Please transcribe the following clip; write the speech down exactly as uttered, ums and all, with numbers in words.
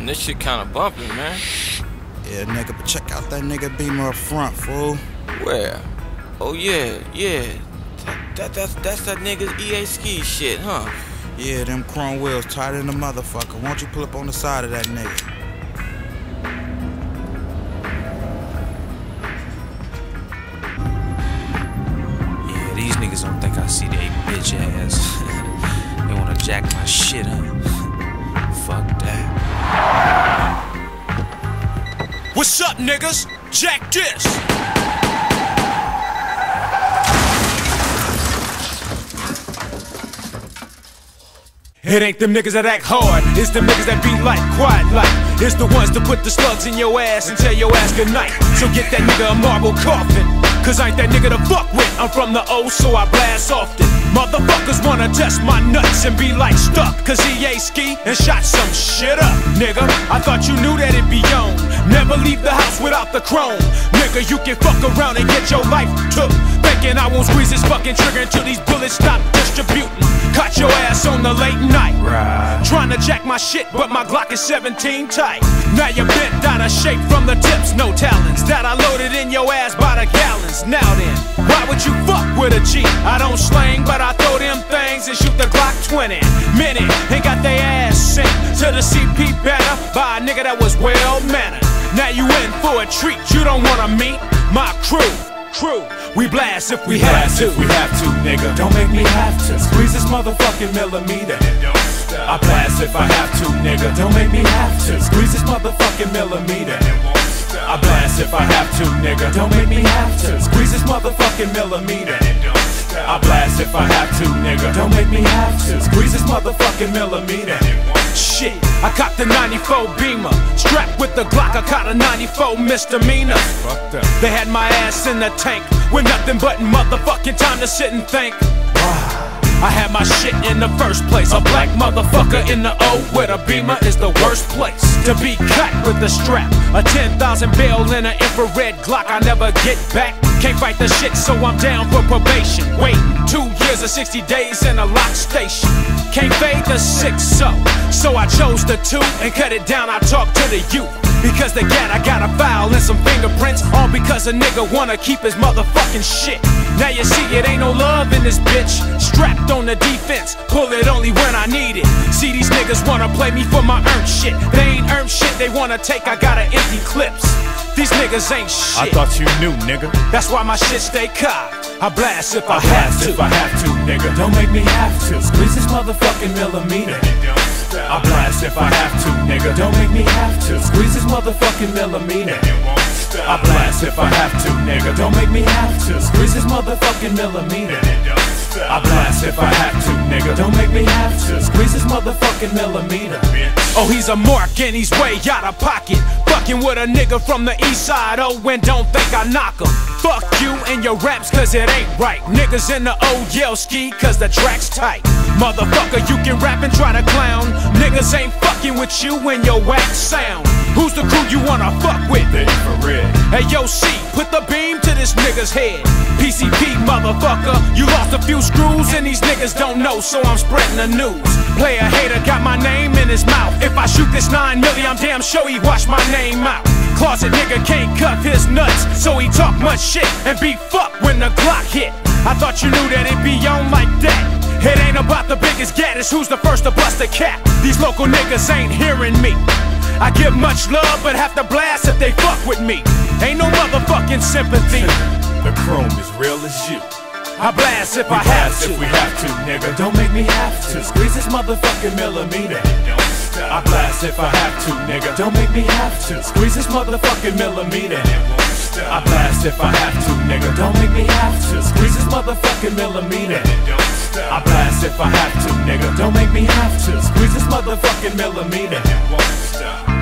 And this shit kinda bumping, man. Yeah, nigga, but check out that nigga Beamer up front, fool. Where? Oh yeah, yeah. That, that that's that's that nigga's E A Ski shit, huh? Yeah, them chrome wheels tighter than a motherfucker. Why don't you pull up on the side of that nigga? Yeah, these niggas don't think I see they bitch ass. They wanna jack my shit up. Fuck that. What's up, niggas? Jack this! It ain't them niggas that act hard, it's them niggas that be like, quiet like. It's the ones that put the slugs in your ass and tell your ass goodnight. So get that nigga a marble coffin, cause I ain't that nigga to fuck with. I'm from the O, so I blast often. Motherfuckers wanna test my nuts and be like stuck, cause he a ski and shot some shit up. Nigga, I thought you knew that it be on. Never leave the house without the chrome. Nigga, you can fuck around and get your life took, thinking I won't squeeze this fucking trigger until these bullets stop distributing. Caught your ass on the late night, right. Trying to jack my shit, but my Glock is seventeen tight. Now you're bent out of shape from the tips, no talents that I loaded in your ass by the gallons. Now then, why would you fuck with a G? I don't slang, but I throw them things and shoot the Glock twenty. Minute, and got they ass sent to the C P banner by a nigga that was well-mannered. Now you in for a treat, you don't wanna meet my crew. Crew, we blast if we, we have blast to. If we have to, nigga. Don't make me have to squeeze this motherfucking millimeter. I blast if I have to, nigga. Don't make me have to squeeze this motherfucking millimeter. I blast if I have to, nigga. Don't make me have to squeeze this motherfucking millimeter. I blast if I have to, nigga. Don't make me have to squeeze this motherfucking millimeter. Shit, I copped the ninety-four Beamer, strapped with the Glock. I caught a ninety-four misdemeanor. Fucked up. They had my ass in the tank with nothing but motherfucking time to sit and think. I had my shit in the first place. A black motherfucker in the O with a Beamer is the worst place to be cut with the strap. A ten thousand bail in an infrared Glock. I never get back. Can't fight the shit, so I'm down for probation. Wait, two years or sixty days in a lock station. Can't fade the six so, so I chose the two and cut it down. I talked to the youth because the gat I got a file and some fingerprints, all because a nigga wanna keep his motherfucking shit. Now you see it ain't no love in this bitch. Strapped on the defense, pull it only when I need it. See these niggas wanna play me for my earned shit. They ain't earned shit, they wanna take, I got an empty clips. These niggas ain't shit. I thought you knew, nigga. That's why my shit stay cocked. I blast if I, I have to. if I have to, nigga. Don't make me have to squeeze this motherfucking millimeter. I blast if I have to, nigga. Don't make me have to squeeze this motherfucking millimeter. I blast if I have to, nigga. Don't make me have to squeeze this motherfucking millimeter. I blast if I have to, nigga. Don't make me have to squeeze this motherfucking millimeter. Oh, he's a mark and he's way out of pocket. Fucking with a nigga from the east side, oh, and don't think I knock him. Fuck you and your raps, cause it ain't right. Niggas in the O yell ski, cause the track's tight. Motherfucker, you can rap and try to clown. Niggas ain't fucking with you and your whack sound. Who's the crew you wanna fuck with? The infrared. Hey, yo, C, put the beam to this nigga's head. P C P, motherfucker, you lost a few screws and these niggas don't know, so I'm spreading the news. Player hater got my name in his mouth. If I shoot this nine milli, I'm damn sure he wash my name out. Closet nigga can't cuff his nuts, so he talk much shit and be fucked when the Glock hit. I thought you knew that it be on like that. It ain't about the biggest gat, it's who's the first to bust a cap. These local niggas ain't hearing me. I give much love, but have to blast if they fuck with me. Ain't no motherfucking sympathy. The chrome is real as you. I blast if we I have to. If we have to, nigga. Don't make me have to squeeze this motherfucking millimeter. I blast if I have to, nigga. Don't make me have to squeeze this motherfucking millimeter. I blast if I have to, nigga. Don't make me have to squeeze this motherfucking millimeter. I blast if I have to, nigga. Don't make me have to squeeze this motherfucking millimeter.